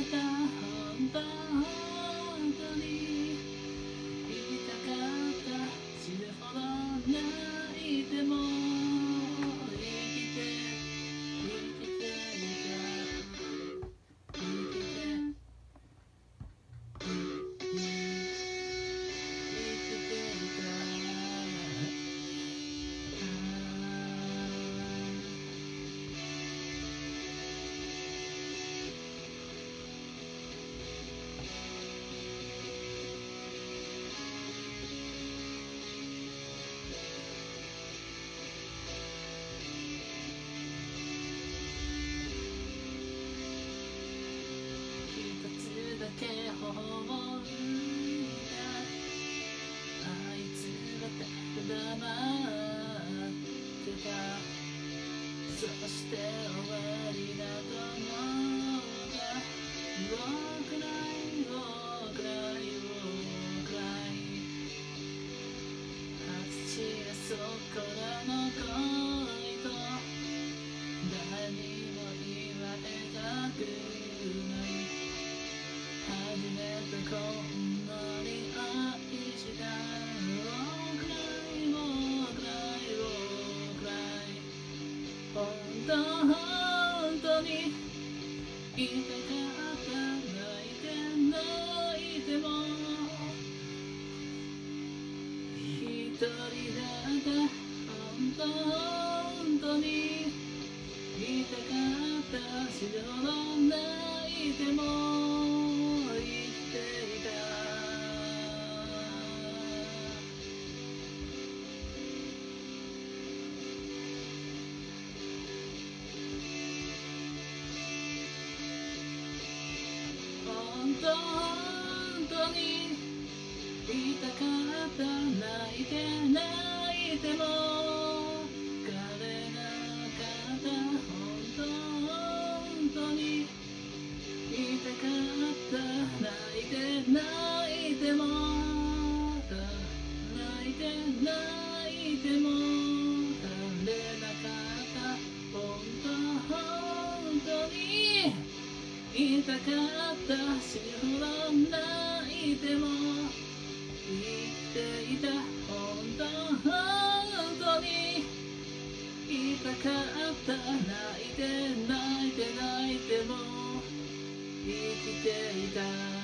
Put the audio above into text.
た本当に言いたかった死ぬほど泣いても生きていた生きてけ思い出あいつだって黙ってたそして終わりだと思った僕ら僕ら僕ら初しやそこらの恋と誰にも言われたくない初めてこんなに愛した僕ら僕ら僕ら本当に言いたかった泣いても一人だった本当に言いたかった死ぬほど泣いても本当に言いたかった泣いても彼がかった本当に言いたかった泣いても泣いても枯れなかった本当に言いたかった死ぬほど泣いても生きていた本当に言いたかった泣いても生きていた